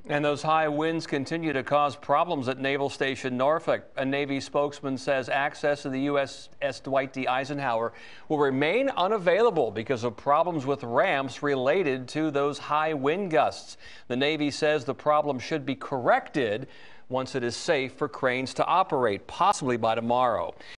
And those high winds continue to problems at Naval Station Norfolk. A Navy spokesman says access to the USS Dwight D. Eisenhower will remain unavailable because of problems with ramps related to those high wind gusts. The Navy says the problem should be corrected once it is safe for cranes to operate, possibly by tomorrow.